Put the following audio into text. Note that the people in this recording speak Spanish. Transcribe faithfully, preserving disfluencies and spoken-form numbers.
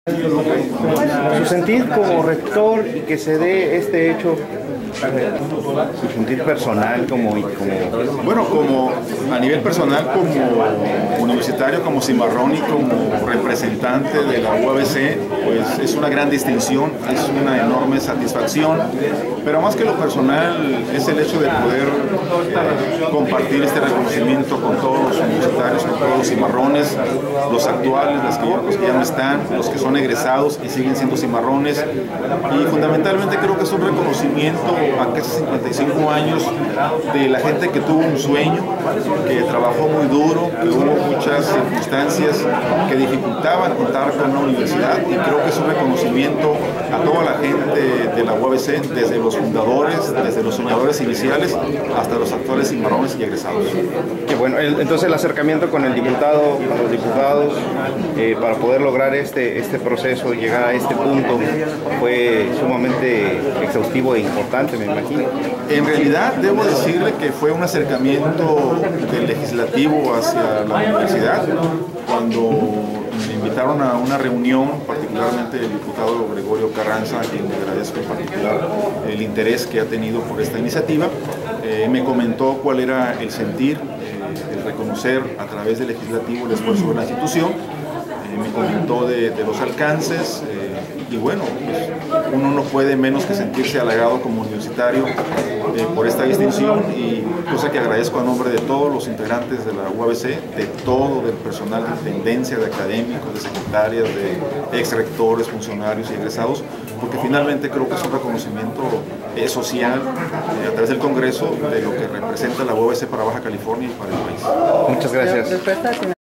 Su sentir como rector y que se dé este hecho, su sentir personal como, como... Bueno, como a nivel personal, como universitario, como cimarrón y como representante de la U A B C, pues es una gran distinción, es una enorme satisfacción, pero más que lo personal es el hecho de poder eh, compartir este reconocimiento con todos los universitarios, con todos los cimarrones, los actuales, los que, ya, los que ya no están, los que son egresados y siguen siendo cimarrones, y fundamentalmente creo que es un reconocimiento a casi cincuenta y cinco años de la gente que tuvo un sueño, que trabajó muy duro, que hubo muchas circunstancias que dificultaban contar con una universidad, y creo que es un reconocimiento a toda la gente de la U A B C, desde los fundadores, desde los soñadores iniciales hasta los actuales cimarrones y egresados. Que bueno, el, entonces el acercamiento con el diputado, con los diputados, eh, para poder lograr este, este proceso, llegar a este punto, fue sumamente exhaustivo e importante, me imagino. En realidad, debo decirle que fue un acercamiento del legislativo hacia la universidad, cuando me invitaron a una reunión, particularmente el diputado Gregorio Carranza, a quien le agradezco en particular el interés que ha tenido por esta iniciativa. Eh, me comentó cuál era el sentir, eh, el reconocer a través del legislativo el esfuerzo de la institución. Eh, me comentó de, de los alcances, eh, y bueno, pues uno no puede menos que sentirse halagado como universitario eh, por esta distinción, y cosa que agradezco a nombre de todos los integrantes de la U A B C, de todo, del personal de intendencia, de académicos, de secretarias, de ex rectores, funcionarios y egresados, porque finalmente creo que es un reconocimiento eh, social eh, a través del Congreso de lo que representa la U A B C para Baja California y para el país. Muchas gracias.